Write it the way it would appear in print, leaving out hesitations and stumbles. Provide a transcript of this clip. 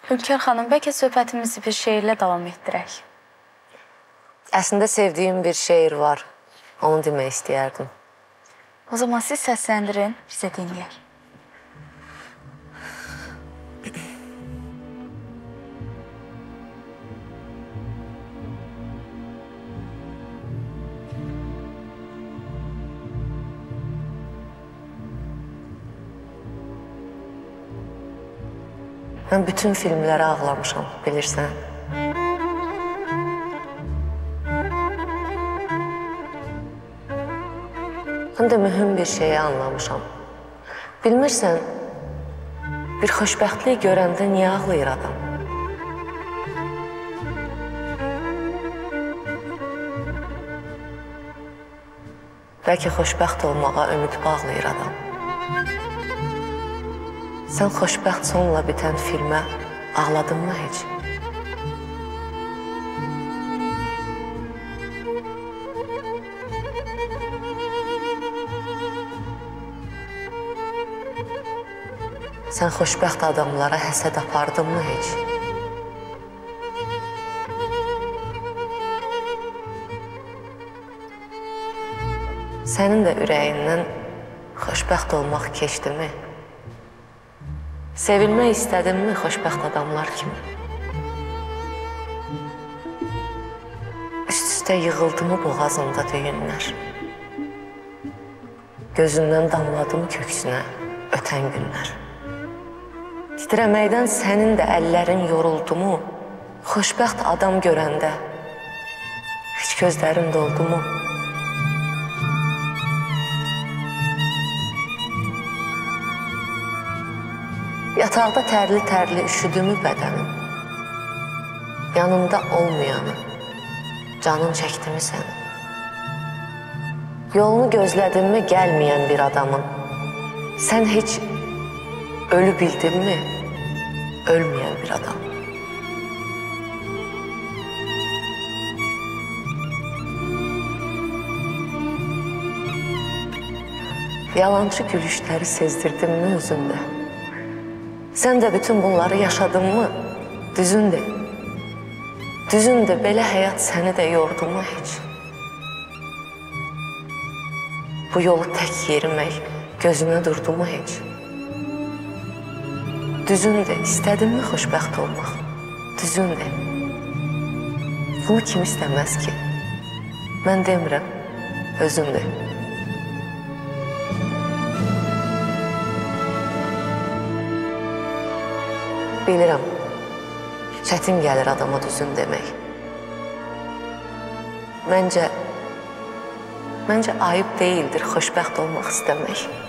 Hünkar xanım, bəlkə söhbətimizi bir şeirlə davam etdirək. Əslində sevdiyim bir şeir var. Onu demək istəyərdim. O zaman siz səsləndirin, bizə dinləyək. Mən bütün filmlərə ağlamışam, bilirsən. Həm də mühüm bir şeyi anlamışam. Bilmirsən, bir xoşbəxtlik görəndə niyə ağlayır adam? Bəlkə xoşbəxt olmağa ümid bağlayır adam. Sən xoşbəxt sonla bitən filmə ağladın mı heç? Sən xoşbəxt adamlara həsəd apardın mı heç? Sənin də ürəyindən xoşbəxt olmaq keçdimi? Sevilmək istədinmi xoşbəxt adamlar kimi? Üst-üstə yığıldı mı boğazında düyünlər? Gözündən damladı mı köksünə ötən günlər? Titrəməkdən sənin də əllərin yoruldu mu? Xoşbəxt adam görəndə heç gözlərin doldu mu? Yataqda tərli-tərli üşüdümü bədənim? Yanımda olmayanı, canın çəkdimi səni? Yolunu gözlədinmi gəlməyən bir adamın? Sən heç ölü bildinmi, ölməyən bir adam? Yalancı gülüşləri sezdirdinmi özündə? Sən də bütün bunları yaşadın mı? Düzün de. Düzün de, belə həyat səni də yordu mu heç? Bu yolu tək yerimək gözünə durdu mu heç? Düzün de, istədin mi xoşbəxt olmaq? Düzün de. Bunu kim istəməz ki? Mən demirəm, özün de. Bilirəm, çətin gəlir adama düzün demək. Məncə ayıb deyildir xoşbəxt olmaq istəmək.